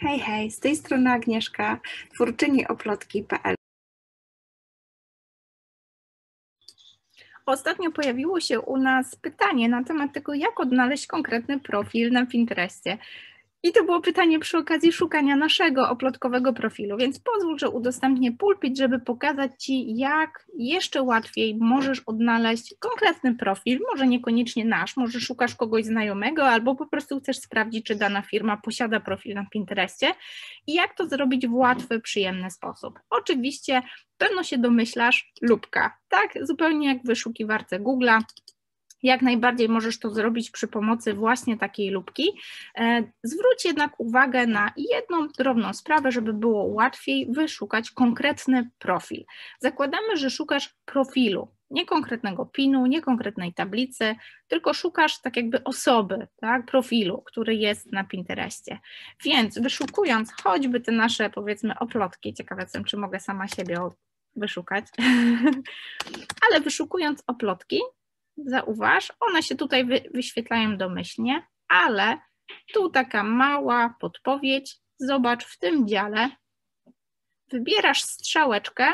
Hej, hej, z tej strony Agnieszka, twórczyni oplotki.pl. Ostatnio pojawiło się u nas pytanie na temat tego, jak odnaleźć konkretny profil na Pinterestie. I to było pytanie przy okazji szukania naszego oplotkowego profilu, więc pozwól, że udostępnię pulpit, żeby pokazać Ci, jak jeszcze łatwiej możesz odnaleźć konkretny profil, może niekoniecznie nasz, może szukasz kogoś znajomego albo po prostu chcesz sprawdzić, czy dana firma posiada profil na Pinterestie i jak to zrobić w łatwy, przyjemny sposób. Oczywiście pewno się domyślasz, lupka, tak? Zupełnie jak w wyszukiwarce Google'a. Jak najbardziej możesz to zrobić przy pomocy właśnie takiej lupki. Zwróć jednak uwagę na jedną drobną sprawę, żeby było łatwiej wyszukać konkretny profil. Zakładamy, że szukasz profilu, nie konkretnego PIN-u, nie konkretnej tablicy, tylko szukasz tak jakby osoby, tak, profilu, który jest na Pinterestie. Więc wyszukując choćby te nasze, powiedzmy, oplotki, ciekawa jestem, czy mogę sama siebie wyszukać, ale wyszukując oplotki, zauważ, one się tutaj wyświetlają domyślnie, ale tu taka mała podpowiedź, zobacz w tym dziale, wybierasz strzałeczkę,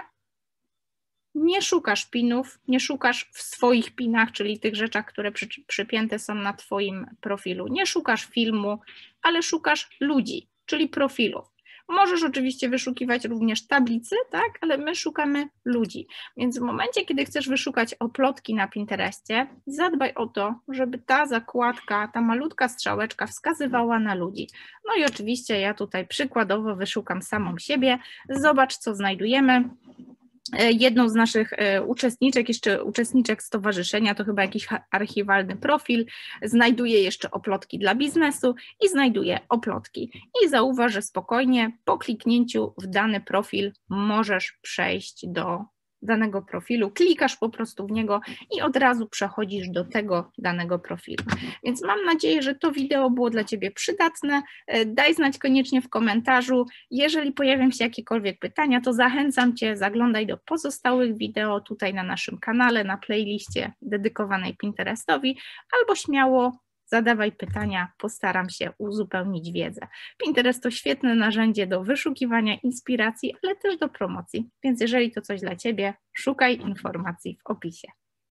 nie szukasz pinów, nie szukasz w swoich pinach, czyli tych rzeczach, które przypięte są na Twoim profilu, nie szukasz filmu, ale szukasz ludzi, czyli profilów. Możesz oczywiście wyszukiwać również tablicy, tak, ale my szukamy ludzi. Więc w momencie, kiedy chcesz wyszukać oplotki na Pinterestie, zadbaj o to, żeby ta zakładka, ta malutka strzałeczka wskazywała na ludzi. No i oczywiście ja tutaj przykładowo wyszukam samą siebie. Zobacz, co znajdujemy. Jedną z naszych uczestniczek stowarzyszenia, to chyba jakiś archiwalny profil, znajduje jeszcze oplotki dla biznesu i znajduje oplotki. I zauważ, że spokojnie po kliknięciu w dany profil możesz przejść do danego profilu, klikasz po prostu w niego i od razu przechodzisz do tego danego profilu. Więc mam nadzieję, że to wideo było dla Ciebie przydatne. Daj znać koniecznie w komentarzu. Jeżeli pojawią się jakiekolwiek pytania, to zachęcam Cię, zaglądaj do pozostałych wideo tutaj na naszym kanale, na playliście dedykowanej Pinterestowi, albo śmiało zadawaj pytania, postaram się uzupełnić wiedzę. Pinterest to świetne narzędzie do wyszukiwania inspiracji, ale też do promocji, więc jeżeli to coś dla Ciebie, szukaj informacji w opisie.